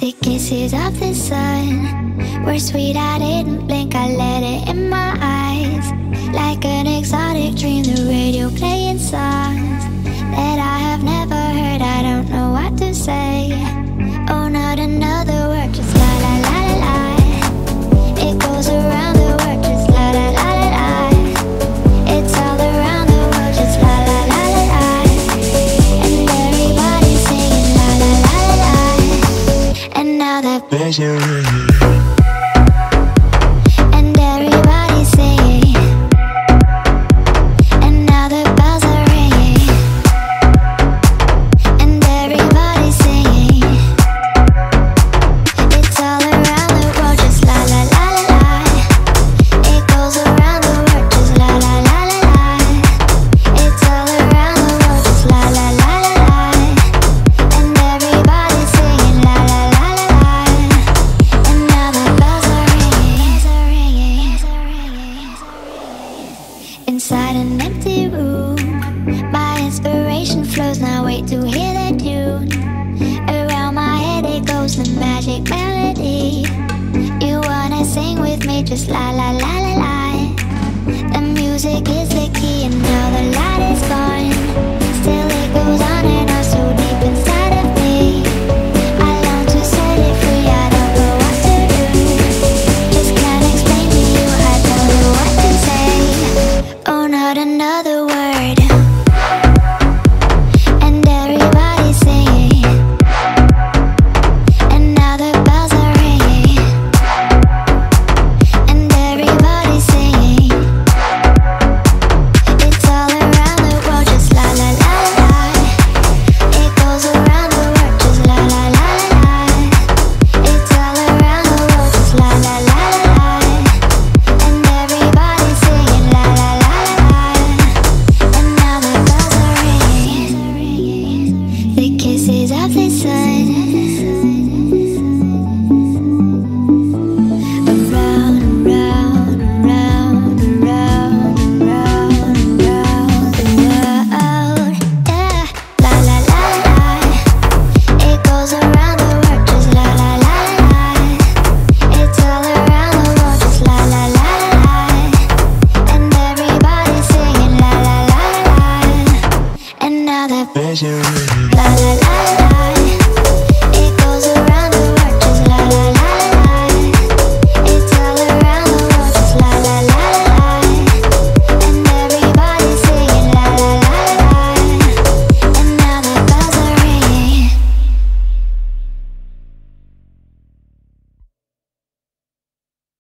The kisses of the sun were sweet, I didn't blink, I let it in my eyes. Like an exotic dream, the radio playing songs that I have never heard, I don't know what to say. Oh, not another word, just la la la la la. It goes around the world, just la la la la la. It's all around the world, just la la la la la. And everybody's singing la la la la la. And now that bells are ringing, and everybody's singing. And now the bells are ringing, and everybody's singing. It's all around the world, just la la la la la. It goes around the world, just la la la la la. It's all around the world, just la la la la la. And everybody's singing la la la la la. And now the bells are ringing. Inside an empty room, my inspiration flows, now wait to hear the tune. Around my head it goes, the magic melody. You wanna sing with me, just la la la la la. The music is the key, and now the light is gone. Still it goes on and on, so deep inside of me. I long to set it free, I don't know what to do. Just can't explain to you, I don't know what to say. Oh, not another word. And everybody's singing. And now the bells are ringing, and everybody's singing. It's all around the world, just la la la la la. It goes around the world, just la la la la la. It's all around the world, just la la la la la. And everybody's singing la la la la la. And now the bells are ringing, the kisses of the sun. Around, around, around, around, around, around the world. Yeah, la la la la. It goes around the world, just la la la la. It's all around the world, just la la la la. And everybody's singing la la la la. And now that bells are ringing, la la la la.